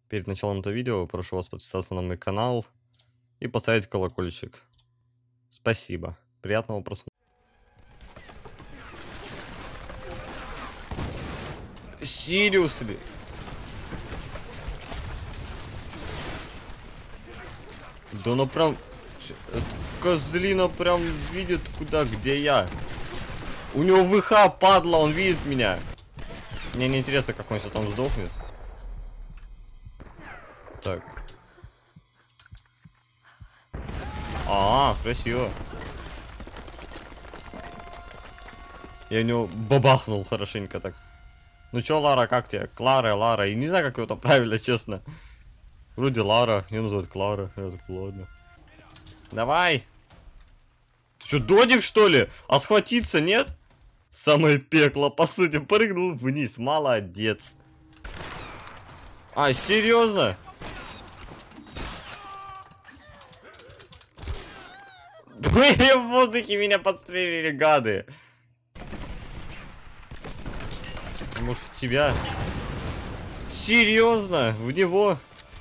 Перед началом этого видео прошу вас подписаться на мой канал и поставить колокольчик. Спасибо. Приятного просмотра. Seriously? Да ну прям... Козлина прям видит куда, где я. У него ВХ, падла, он видит меня. Мне не интересно, как он сейчас там сдохнет. Так. Красиво. Я у него бабахнул хорошенько так. Ну чё, Лара, как тебе? Клара, Лара. И не знаю, как его там правильно, честно. Вроде Лара, ее называют Клара. Я так, ладно. Давай. Ты что, додик, что ли? А схватиться, нет? Самое пекло, по сути, прыгнул вниз. Молодец. Серьезно? В воздухе меня подстрелили, гады. Может, в тебя? Серьезно? В него?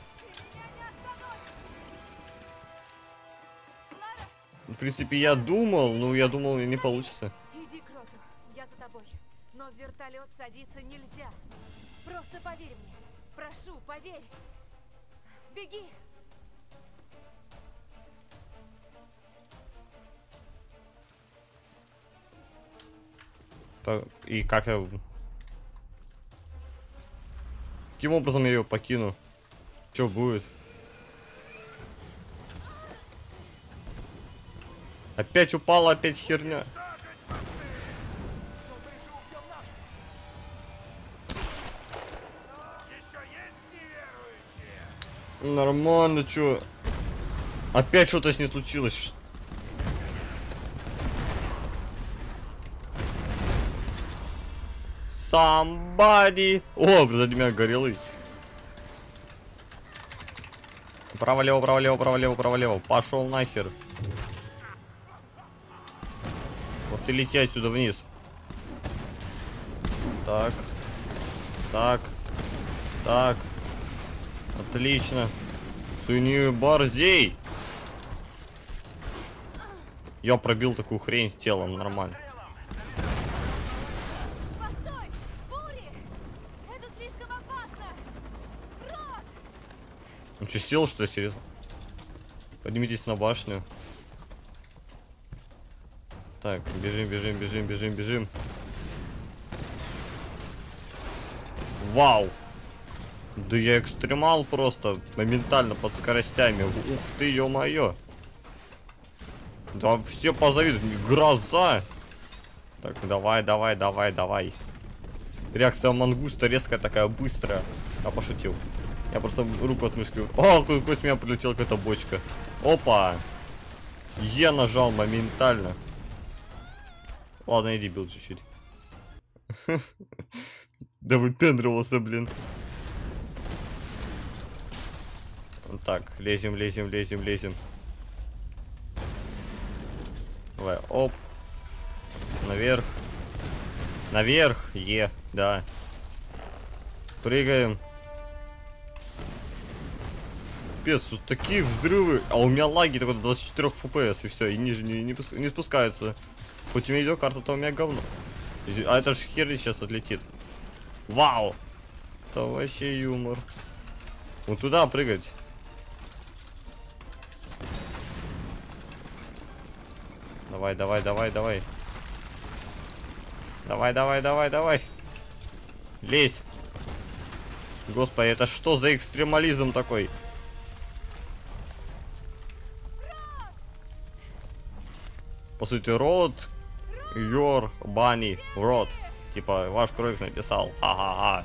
В принципе, я думал, но я думал, не получится. Иди к Роту, я за тобой. Но в вертолет садиться нельзя. Просто поверь мне. Прошу, поверь. Беги. И как я... Каким образом я ее покину? Что будет? Опять упала, опять херня. Нормально, чё? Опять что-то с ней случилось. Somebody. О, сзади меня горелый. Право-лево, право-лево, право-лево, право-лево. Пошел нахер. Вот ты лети отсюда вниз. Так. Так. Так. Отлично. Ты не борзей. Я пробил такую хрень телом, нормально. Постой! Бури! Это слишком опасно! Рот! Он что, сел, что ли, серьезно? Поднимитесь на башню. Так, бежим, бежим, бежим, бежим, бежим. Вау! Да я экстремал просто, моментально под скоростями. Ух ты, ё-моё. Да все позавидуют. Гроза! Так, давай, давай, давай, давай. Реакция мангуста резкая такая, быстрая. Я пошутил. Я просто руку от мышки... О, какой с меня прилетела какая-то бочка. Опа! Е нажал моментально. Ладно, иди бил чуть-чуть. Да выпендривался, блин. Так, лезем, лезем, лезем, лезем. Давай, оп. Наверх. Наверх, да. Прыгаем. Пес, вот такие взрывы. А у меня лаги только до 24 FPS, и все, и ниже не спускаются. Хоть у меня видеокарта-то у меня говно. А это ж хер сейчас отлетит. Вау! Это вообще юмор. Вот туда прыгать. Давай, давай, давай, давай. Давай, давай, давай, давай. Лезь. Господи, это что за экстремализм такой? По сути, рот, your bunny, рот. Типа, ваш кролик написал. Ха-ха-ха.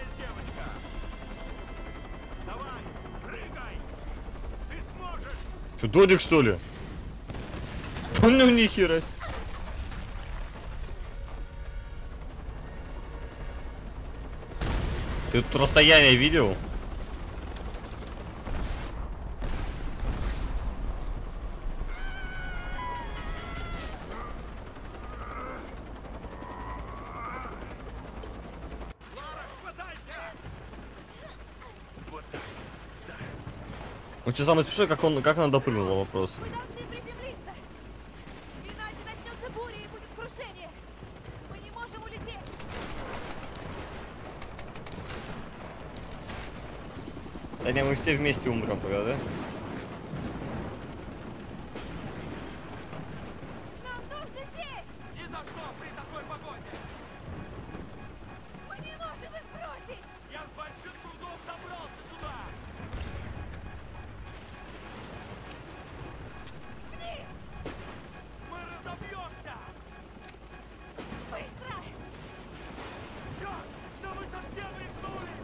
Что, додик, что ли? Ну, нихера. Ты тут расстояние видел? Ну что самое смешное, как она допрыгнула, вопрос. Мы должны приземлиться. Иначе начнется буря и будет крушение. Мы не можем улететь. Да не, мы все вместе умрем, тогда, да? Нам нужно сесть. Ни за что при такой погоде! Мы не можем их бросить. Я с большим трудом добрался сюда! Вниз. Мы разобьемся! Быстро. Черт! Да вы совсем рехнулись!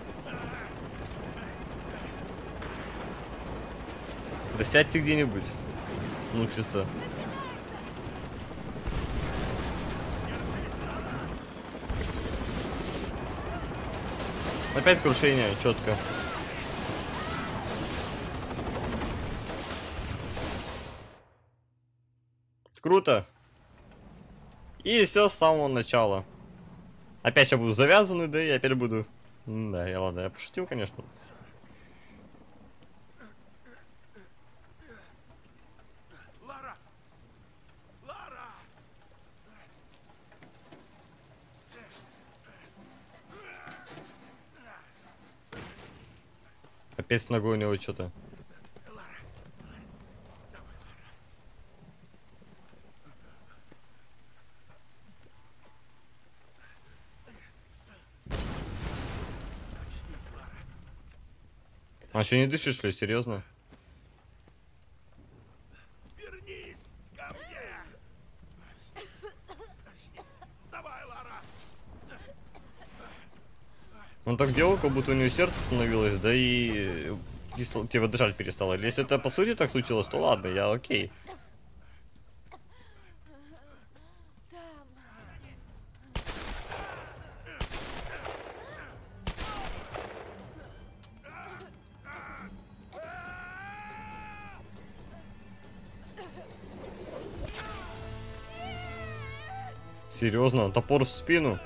Да сядьте где-нибудь. Ну, чисто. Опять крушение, четко. Круто. И все с самого начала. Опять я буду завязанный, да, и опять буду... Да, я ладно, я пошутил, конечно. Лара! Лара! Опять с ногой у него что-то. А что, не дышишь, что ли? Серьезно? Вернись ко мне! Давай, Лара! Он так делал, как будто у него сердце остановилось, да и типа дышать перестало. Или если это по сути так случилось, то ладно, я окей. Там. Серьезно, топор в спину.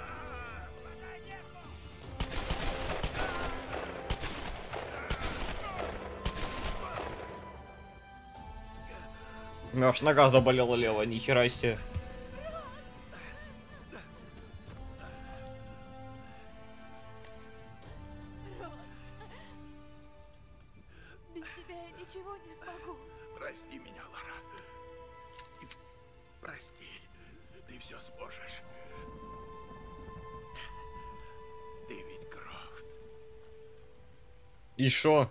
У меня аж нога заболела левая, нихера себе. Без тебя я ничего не смогу. Прости меня, Лара. Прости. Ты все сможешь. Ты ведь Крофт. И шо?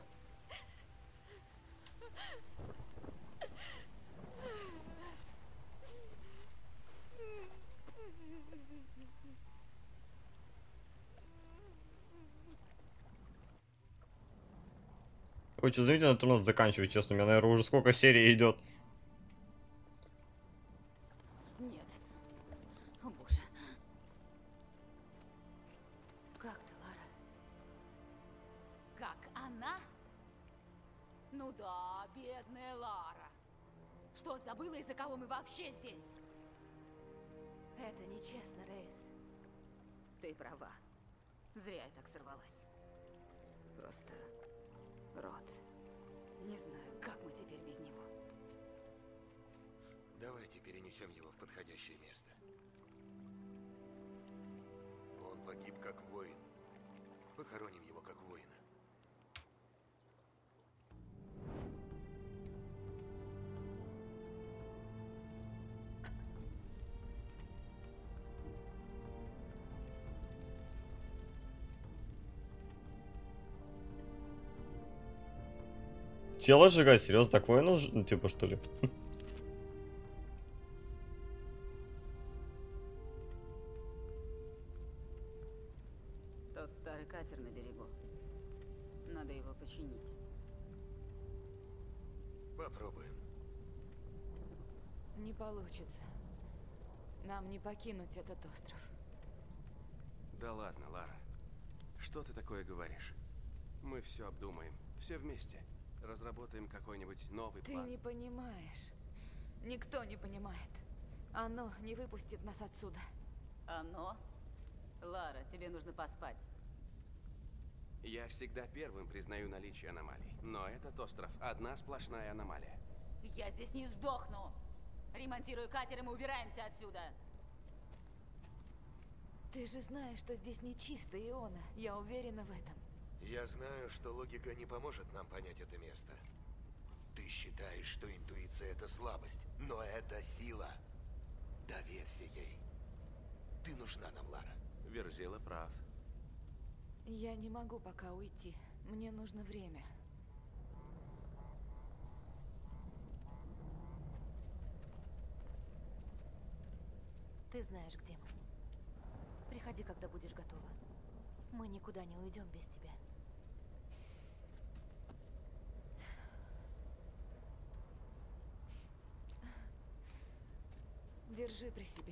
Ой, что, заметьте, на надо заканчивать, честно. У меня, наверное, уже сколько серий идет. Нет. О боже. Как ты, Лара? Как она? Ну да, бедная Лара. Что, забыла, из-за кого мы вообще здесь? Это нечестно, Рейс. Ты права. Зря я так сорвалась. Просто... Рот. Не знаю, как мы теперь без него. Давайте перенесем его в подходящее место. Он погиб как воин. Похороним его как воина. Тело сжигать? Серьезно, так воина, ну, типа, что ли? Тот старый катер на берегу. Надо его починить. Попробуем. Не получится. Нам не покинуть этот остров. Да ладно, Лара. Что ты такое говоришь? Мы все обдумаем. Все вместе. Разработаем какой-нибудь новый Ты план. не понимаешь. Никто не понимает. Оно не выпустит нас отсюда. Оно? Лара, тебе нужно поспать. Я всегда первым признаю наличие аномалий. Но этот остров — одна сплошная аномалия. Я здесь не сдохну. Ремонтирую катер, и мы убираемся отсюда. Ты же знаешь, что здесь нечисто, Иона. Я уверена в этом. Я знаю, что логика не поможет нам понять это место. Ты считаешь, что интуиция — это слабость, но это сила. Доверься ей. Ты нужна нам, Лара. Верзила прав. Я не могу пока уйти. Мне нужно время. Ты знаешь, где мы. Приходи, когда будешь готова. Мы никуда не уйдем без тебя. Держи при себе.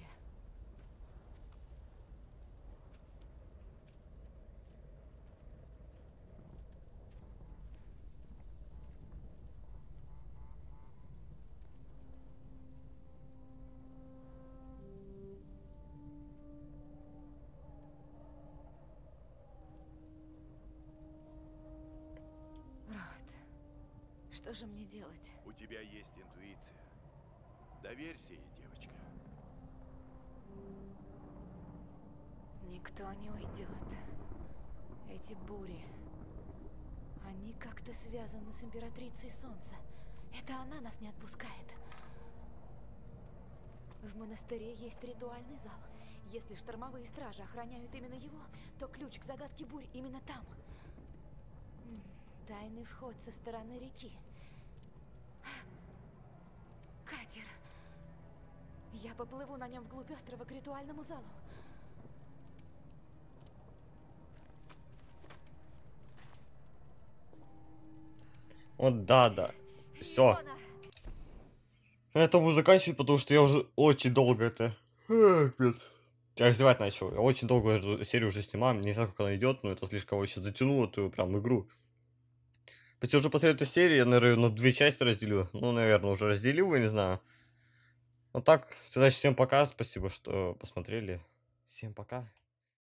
Рот, что же мне делать? У тебя есть интуиция. Доверься ей, девочка. Никто не уйдет. Эти бури, они как-то связаны с Императрицей Солнца. Это она нас не отпускает. В монастыре есть ритуальный зал. Если штормовые стражи охраняют именно его, то ключ к загадке бурь именно там. Тайный вход со стороны реки. Катер. Я поплыву на нем вглубь острова к ритуальному залу. Вот да. Все. Иона! Это буду заканчивать, потому что я уже очень долго это... Я раздевать начал. Я очень долго эту серию уже снимаю. Не знаю, как она идет, но это слишком еще затянуло эту прям игру. Если уже после этой серии, я, наверное, на 2 части разделю. Ну, наверное, уже разделил, я не знаю. Вот так, значит, всем пока. Спасибо, что посмотрели. Всем пока.